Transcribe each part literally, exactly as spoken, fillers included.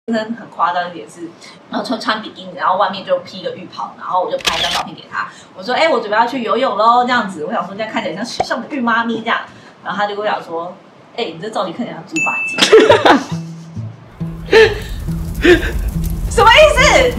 真的很夸张的点是，然后穿穿比基尼，然后外面就披个浴袍，然后我就拍一张照片给他，我说：“哎、欸，我准备要去游泳喽，这样子。”我想说这样看起来像时尚的浴妈咪这样，然后他就跟我讲说：“哎、欸，你这造型看起来像猪八戒。”什么意思？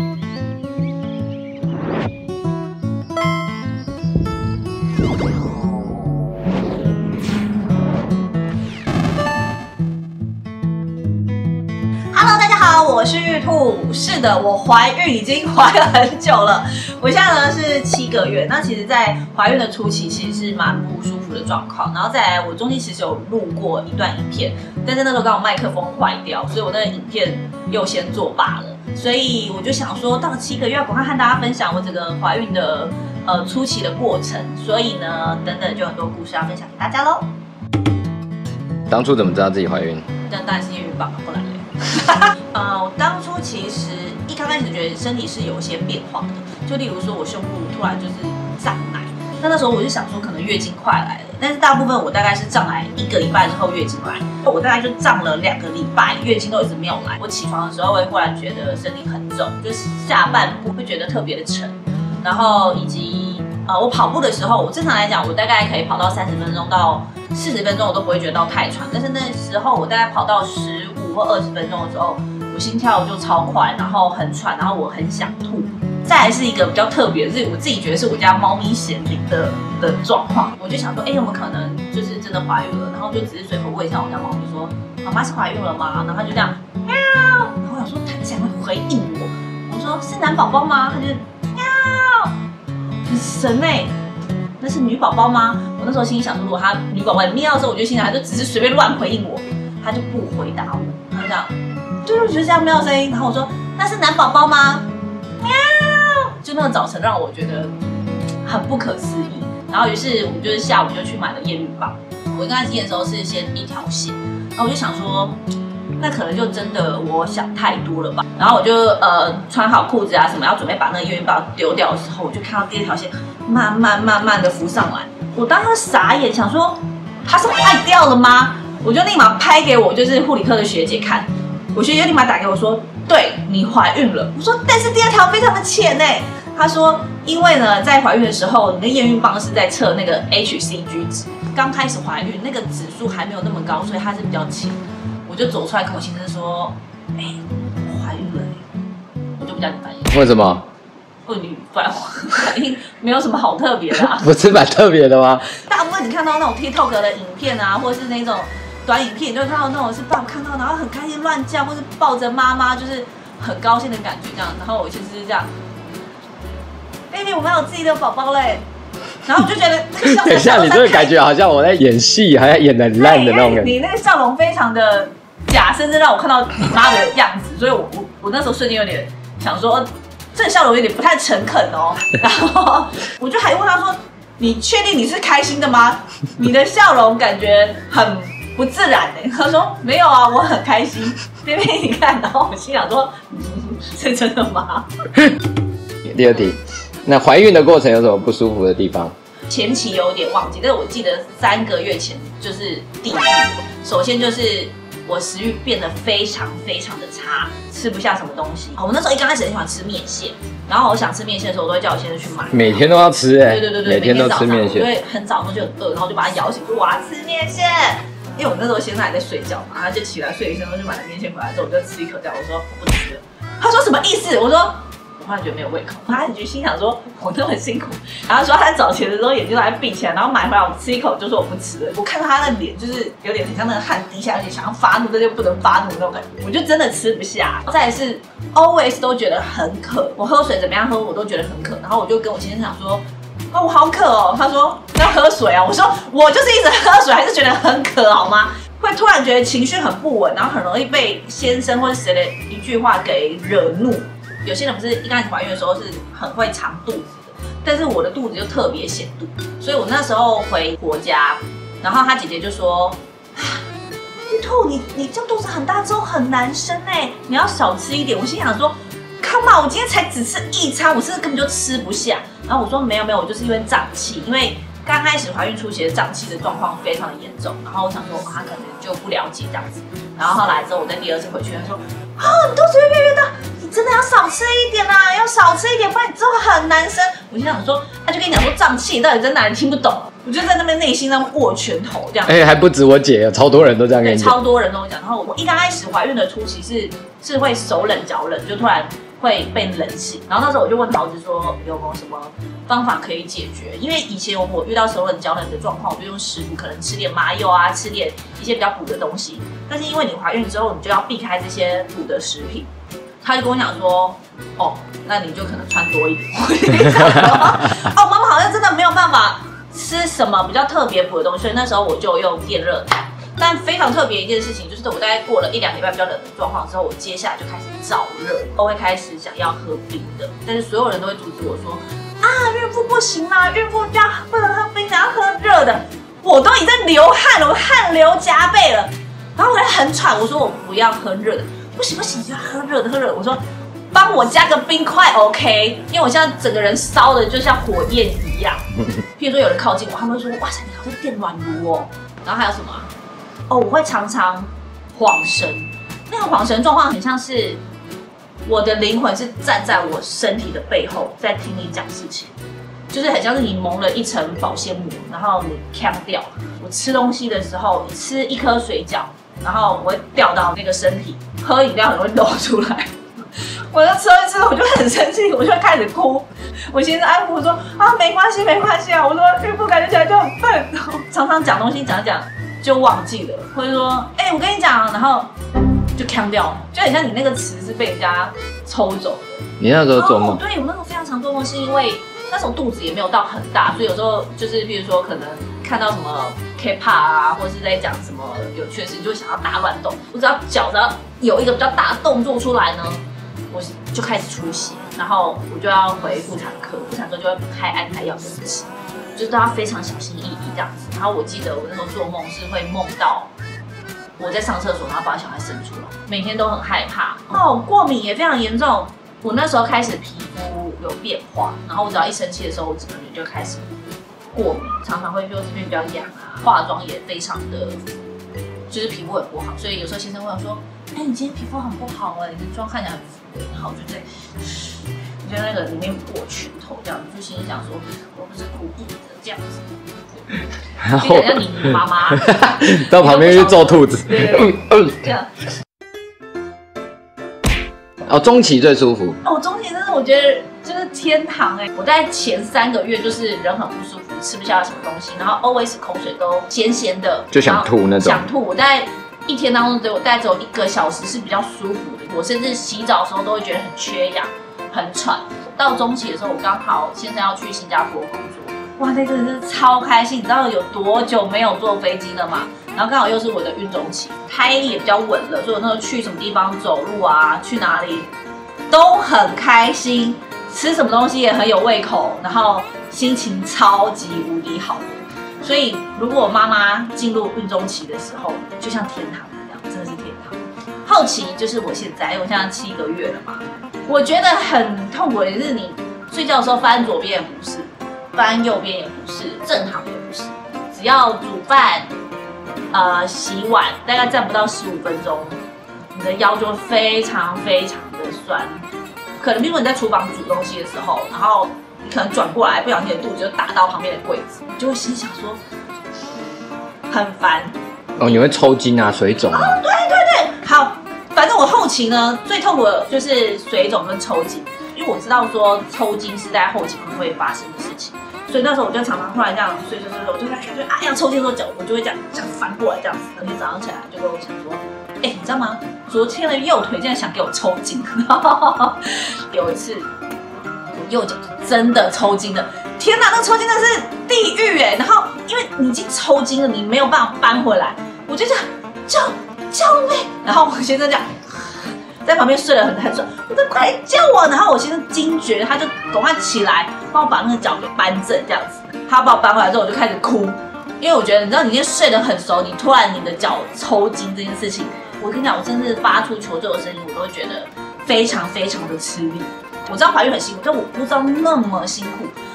我是玉兔，是的，我怀孕已经怀了很久了。我现在呢是七个月，那其实，在怀孕的初期其实是蛮不舒服的状况。然后再来，我中间其实有录过一段影片，但是那时候刚好麦克风坏掉，所以我那个影片又先作罢了。所以我就想说，到了七个月要赶快和大家分享我整个怀孕的呃初期的过程。所以呢，等等就很多故事要分享给大家喽。 当初怎么知道自己怀孕？ 那当然是验孕棒，不然嘞。呃，我当初其实一刚开始觉得身体是有一些变化的，就例如说我胸部突然就是胀奶，那那时候我就想说可能月经快来了，但是大部分我大概是胀奶一个礼拜之后月经来，我大概就胀了两个礼拜，月经都一直没有来。我起床的时候会忽然觉得身体很重，就是下半部会觉得特别的沉，然后以及呃我跑步的时候，我正常来讲我大概可以跑到三十分钟到四十分钟，我都不会觉得到太喘，但是那时候我大概跑到十五或二十分钟的时候。 我心跳就超快，然后很喘，然后我很想吐。再来是一个比较特别的，是我自己觉得是我家猫咪显灵的的状况。我就想说，哎、欸，我们可能就是真的怀孕了，然后就只是随口问一下我家猫咪说：“妈妈是怀孕了吗？”然后它就这样喵，然后我想说它竟然会回应我，我说是男宝宝吗？它就喵，很神哎、欸，那是女宝宝吗？我那时候心里想说，如果它女宝宝喵的时候，我就心想它就只是随便乱回应我，它就不回答我，它就这样。 对，我觉得这样喵的声音，然后我说那是男宝宝吗？喵，就那个早晨让我觉得很不可思议。然后于是我们就是下午就去买了验孕棒。我刚开始验的时候是先一条线，然后我就想说，那可能就真的我想太多了吧。然后我就呃穿好裤子啊什么，要准备把那个验孕棒丢掉的时候，我就看到第二条线慢慢慢慢的浮上来。我当时傻眼，想说它是坏掉了吗？我就立马拍给我就是护理科的学姐看。 我学姐立马打给我说：“对你怀孕了。”我说：“但是第二条非常的浅哎。”她说：“因为呢，在怀孕的时候，你的验孕棒是在测那个 H C G 值，刚开始怀孕那个指数还没有那么高，所以它是比较浅。”我就走出来跟我先生说：“哎、欸，我怀孕了、欸。”我就比较反应。 为什么？ 哦，你反反应没有什么好特别的、啊， 不是蛮特别的吗？ 大部分你看到那种 TikTok 的影片啊，或者是那种。 短影片你就会看到那种是爸爸看到，然后很开心乱叫，或是抱着妈妈，就是很高兴的感觉这样。然后我其实是这样 ，baby， 我们有自己的宝宝嘞。然后我就觉得那个笑容， 等一下，你这个感觉好像我在演戏，好像演得很烂的那种感觉。 你那个笑容非常的假，甚至让我看到你妈的样子，所以我我我那时候瞬间有点想说，这个笑容有点不太诚恳哦。然后我就还问他说：“你确定你是开心的吗？你的笑容感觉很。” 不自然哎、欸，他说没有啊，我很开心。妹妹你看，然后我心想说，嗯、是真的吗？ 第二题，那怀孕的过程有什么不舒服的地方？ 前期有点忘记，但是我记得三个月前就是地狱。首先就是我食欲变得非常非常的差，吃不下什么东西。我那时候一刚开始很喜欢吃面线，然后我想吃面线的时候，我都会叫我先生去买。 每天都要吃哎、欸， 对对对对， 每天都吃面线。 我会很早的时候就很饿，然后就把他摇醒，说我要吃面线。 因为我那时候先生还在睡觉嘛，他就起来睡一声，就买了面线回来之后，我就吃一口掉，我说我不吃了。他说什么意思？我说我忽然觉得没有胃口。他就心想说我那么辛苦，然后说他早前的时候眼睛都还闭起来，然后买回来我吃一口就说我不吃了。我看到他的脸就是有点很像那个汗滴下，有点想要发怒，但又不能发怒那种感觉，我就真的吃不下。再来是 always 都觉得很渴，我喝水怎么样喝我都觉得很渴，然后我就跟我先生讲说。 哦，我好渴哦。他说要喝水啊。我说我就是一直喝水，还是觉得很渴，好吗？会突然觉得情绪很不稳，然后很容易被先生或者谁的一句话给惹怒。有些人不是一开始怀孕的时候是很会藏肚子的，但是我的肚子就特别显肚，所以我那时候回婆家，然后他姐姐就说：“玉兔，你你这样肚子很大之后很难生哎，你要少吃一点。”我心想说。 Come on， 我今天才只吃一餐，我甚至根本就吃不下。然后我说没有没有，我就是因为胀气，因为刚开始怀孕初期的胀气的状况非常的严重，然后我想说，哇，他可能就不了解这样子。然后后来之后，我在第二次回去，他说，啊，你肚子越来越大，你真的要少吃一点啦，要少吃一点，不然你之后很难生。我心想说，他就跟你讲说胀气到底在哪里，听不懂。我就在那边内心上握拳头这样。 哎、欸，还不止我姐，超多人都这样跟你讲。 超多人都讲。然后我一刚开始怀孕的初期是是会手冷脚冷，就突然会被冷醒。然后那时候我就问桃子说有没有什么方法可以解决？因为以前我遇到手冷脚冷的状况，我就用食补，可能吃点麻油啊，吃点一些比较补的东西。但是因为你怀孕之后，你就要避开这些补的食品。他就跟我讲说，哦，那你就可能穿多一点。哦，妈妈好像真的没有办法吃什么比较特别补的东西，所以那时候我就用电热毯。但非常特别一件事情，就是我大概过了一两礼拜比较冷的状况之后，我接下来就开始燥热，都会开始想要喝冰的。但是所有人都会阻止我说，啊，孕妇不行啦，孕妇要不能喝冰的，要喝热的。我都已经在流汗了，我汗流浃背了，然后我还很喘，我说我不要喝热的。不行不行，你就要喝热的，喝热的。我说，帮我加个冰块 ，OK？ 因为我现在整个人烧的就像火焰一样。譬如说有人靠近我，他们会说，哇塞，你好像电暖炉哦。然后还有什么？哦，我会常常恍神，那个恍神状况很像是我的灵魂是站在我身体的背后，在听你讲事情，就是很像是你蒙了一层保鲜膜，然后你呛掉。我吃东西的时候，吃一颗水饺。然后我会掉到那个身体，喝饮料很容易漏出来。我就吃一吃，我就很生气，我就开始哭。我先生安抚我说啊，没关系，没关系啊。我说孕妇感觉起来就很笨，常常讲东西讲一讲就忘记了，或者说哎、欸，我跟你讲，然后就呛掉了，就很像你那个词是被人家抽走的。 你那时候做梦？ 哦、对，我那时候非常常做梦，是因为那时候肚子也没有到很大，所以有时候就是比如说可能看到什么 K-pop 啊，或是在讲什么有趣的事情，就会想要大乱动。我只要脚只要有一个比较大的动作出来呢，我就开始出血，然后我就要回妇产科，妇产科就会开安胎药给我吃，就是都要非常小心翼翼这样子。然后我记得我那时候做梦是会梦到我在上厕所，然后把小孩生出来，每天都很害怕。哦，过敏也非常严重。我那时候开始皮肤有变化，然后我只要一生气的时候，我整个人就开始过敏，常常会说这边比较痒啊，化妆也非常的，就是皮肤很不好，所以有时候先生会说，哎、欸，你今天皮肤很不好哎、欸，你的妆看起来很浮，然后我就在，我就在那个里面握拳头这样，就心里想说，我不是故意的这样子，然后就像你妈妈到旁边去揍兔子， 对对对，这样。 哦，中期最舒服。 哦，中期真的我觉得就是天堂哎、欸！我在前三个月就是人很不舒服，吃不下什么东西，然后 always 口水都咸咸的， 就想吐那种。 想吐，我在一天当中只有大概只有一个小时是比较舒服的，我甚至洗澡的时候都会觉得很缺氧、很喘。到中期的时候，我刚好现在要去新加坡工作，哇，那真的是超开心！你知道有多久没有坐飞机了吗？然后刚好又是我的孕中期，胎也比较稳了，所以我那时候去什么地方走路啊，去哪里都很开心，吃什么东西也很有胃口，然后心情超级无敌好的。所以如果妈妈进入孕中期的时候，就像天堂一样，真的是天堂。后期就是我现在，因为我现在七个月了嘛，我觉得很痛苦的是你睡觉的时候翻左边也不是，翻右边也不是，正躺也不是，只要煮饭。呃，洗碗大概站不到十五分钟，你的腰就会非常非常的酸。可能比如说你在厨房煮东西的时候，然后你可能转过来，不小心你的肚子就打到旁边的柜子，你就会心想说很烦。 哦，你会抽筋啊，水肿啊？ 哦，对对对，好，反正我后期呢最痛苦的就是水肿跟抽筋，因为我知道说抽筋是在后期会发生的事情。所以那时候我就常常突然这样睡睡睡睡，我就感觉啊要抽筋的时候脚，我就会这样这样翻过来这样子。隔天早上起来就跟我讲说，哎、欸，你知道吗？昨天的右腿竟然想给我抽筋。有一次我右脚真的抽筋了，天哪，那个抽筋真的是地狱哎！然后因为你已经抽筋了，你没有办法搬回来，我就这样救救命！然后我先生这样。在旁边睡得很很爽，我说快救我！然后我先生惊觉，他就赶快起来帮我把那个脚给搬正，这样子。他把我搬回来之后，我就开始哭，因为我觉得你知道，你今天睡得很熟，你突然你的脚抽筋这件事情，我跟你讲，我真是发出求救的声音，我都会觉得非常非常的吃力。我知道怀孕很辛苦，但我不知道那么辛苦。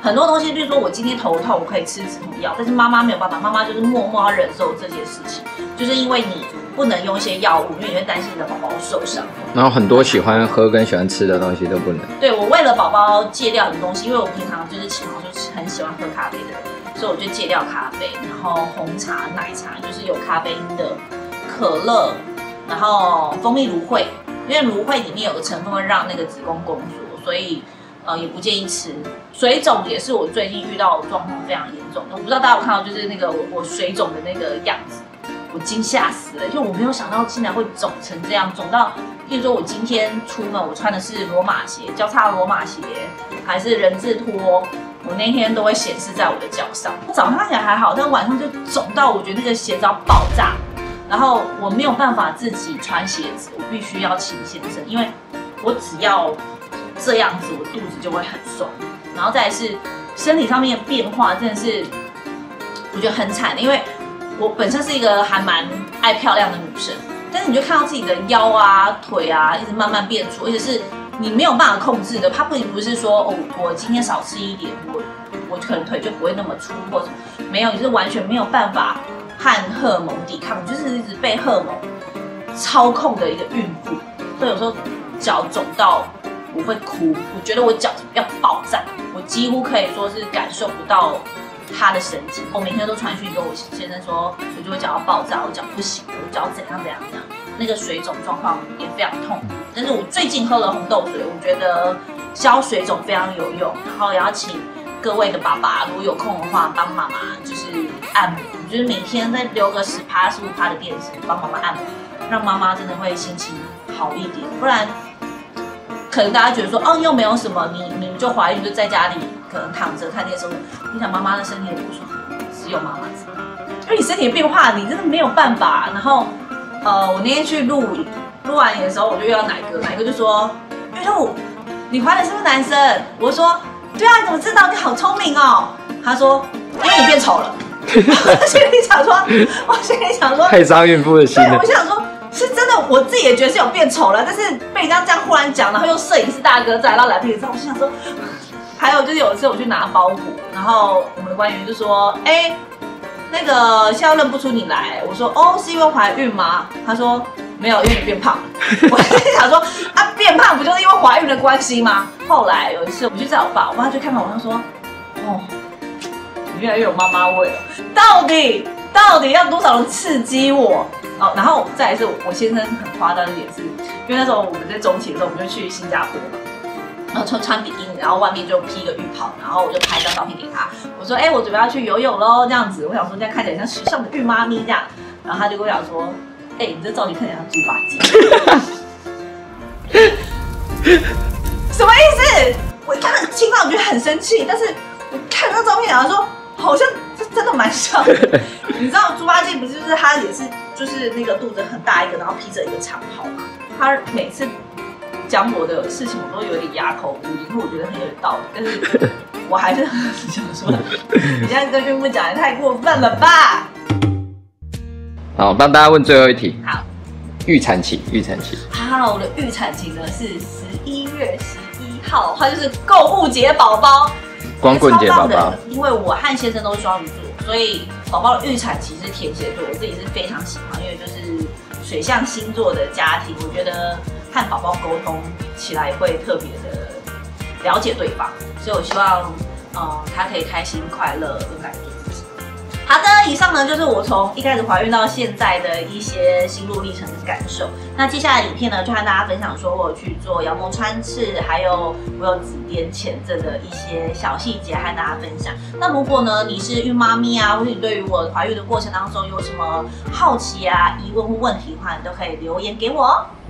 很多东西，比如说我今天头痛，我可以吃止痛药，但是妈妈没有办法，妈妈就是默默要忍受这些事情，就是因为你不能用一些药物，因为你会担心你的宝宝受伤。 然后很多喜欢喝跟喜欢吃的东西都不能。 对，我为了宝宝戒掉很多东西，因为我平常就是起床就是很喜欢喝咖啡的人，所以我就戒掉咖啡，然后红茶、奶茶就是有咖啡因的，可乐，然后蜂蜜芦荟，因为芦荟里面有个成分会让那个子宫宫缩，所以呃也不建议吃。水肿也是我最近遇到的状况非常严重，我不知道大家有看到就是那个我我水肿的那个样子。我惊吓死了，因为我没有想到竟然会肿成这样，肿到，例如说我今天出门我穿的是罗马鞋，交叉罗马鞋，还是人字拖，我那天都会显示在我的脚上。早上看起来还好，但晚上就肿到我觉得那个鞋子要爆炸，然后我没有办法自己穿鞋子，我必须要请先生，因为我只要这样子，我肚子就会很酸。然后再来是身体上面的变化，真的是我觉得很惨的，因为我本身是一个还蛮爱漂亮的女生，但是你就看到自己的腰啊、腿啊，一直慢慢变粗，而且是你没有办法控制的。它不不是说哦，我今天少吃一点，我我可能腿就不会那么粗，或者没有，你是完全没有办法和荷尔蒙抵抗，就是一直被荷尔蒙操控的一个孕妇。所以有时候脚肿到我会哭，我觉得我脚要爆炸，我几乎可以说是感受不到他的神经。我每天都传讯跟我先生说，我觉得我脚要爆炸，我脚不行，我脚怎样怎样怎样，那个水肿状况也非常痛。但是我最近喝了红豆水，我觉得消水肿非常有用。然后也要请各位的爸爸，如果有空的话，帮妈妈就是按摩，就是每天再留个十趴、十五趴的电池，帮妈妈按摩，让妈妈真的会心情好一点。不然，可能大家觉得说，哦，又没有什么，你你就怀孕就在家里。可能躺着看电视，你想妈妈的身体也不舒服，只有妈妈知道。因为你身体的变化，你真的没有办法。然后，呃，我那天去录影，录完影的时候，我就遇到奶哥，奶哥就说：“玉露，你怀的是不是男生？”我说：“对啊，你怎么知道？你好聪明哦。”他说：“因为你变丑了。”我心里想说，我心里想说， 太伤孕妇的心了。 对，我想说，是真的，我自己也觉得是有变丑了，但是被人家这样忽然讲，然后又摄影师大哥在，然后来宾也在，我就想说。还有就是有一次我去拿包裹，然后我们的官员就说：“哎、欸，那个现在认不出你来。”我说：“哦，是因为怀孕吗？”他说：“没有，因为你变胖了。”我心想说：“啊，变胖不就是因为怀孕的关系吗？”后来有一次我就载我爸，我爸就看看我，他说：“哦，你越来越有妈妈味了，到底到底要多少人刺激我？”哦，然后再来是我先生很夸张的点是，因为那时候我们在中期的时候，我们就去新加坡嘛。然后穿穿比基尼，然后外面就披个浴袍，然后我就拍一张照片给他。我说：“哎、欸，我准备要去游泳喽，这样子。我想说这样看起来像时尚的孕妈咪这样。”然后他就跟我讲说：“哎、欸，你这照片看起来像猪八戒。”什么意思？我看到听到我觉得很生气，但是我看那照片，然后说好像这真的蛮像的。你知道猪八戒不是就是他也是就是那个肚子很大一个，然后披着一个长袍嘛？他每次。讲我的事情，我都有点哑口无言，因为我觉得很有道理，但是我还是想说，你现在跟孕妇讲的太过分了吧？ 好，帮大家问最后一题。 好， 预产期，预产期。 好，我的预产期呢是十一月十一号，它就是购物节宝宝， 光棍节宝宝。 因为我和先生都是双鱼座，所以宝宝的预产期是天蝎座，我自己是非常喜欢，因为就是水象星座的家庭，我觉得。和宝宝沟通起来会特别的了解对方，所以我希望，呃，他可以开心、快乐、勇敢做自己。好的，以上呢就是我从一开始怀孕到现在的一些心路历程的感受。那接下来影片呢，就和大家分享说我有去做羊膜穿刺，还有我有子痫前症的一些小细节和大家分享。那如果呢你是孕妈咪啊，或者你对于我怀孕的过程当中有什么好奇啊、疑问或问题的话，你都可以留言给我哦。